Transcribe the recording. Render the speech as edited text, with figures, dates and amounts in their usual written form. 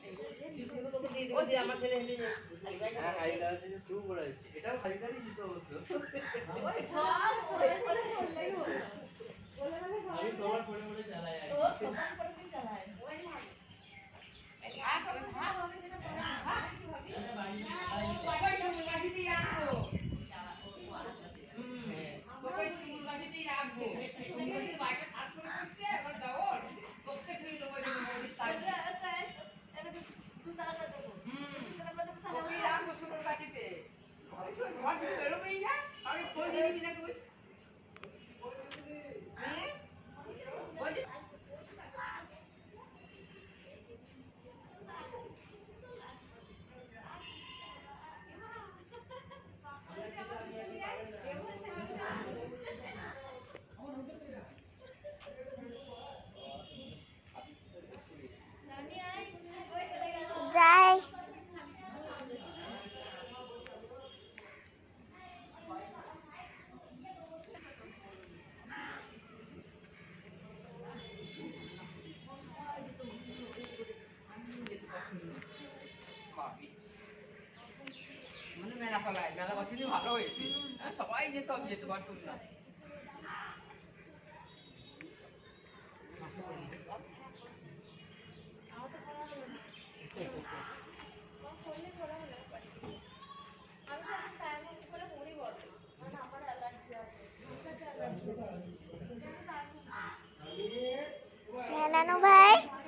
এটাও খালিদারই জুতো অবশ্য। আমি সবার ফোনে ফোনে চালাই আর যাই। মানে মেলা তলায় মেলা বসেছি ভালো হয়েছে, সবাই যেত আমি যেতে পারতাম না। নানু ভাই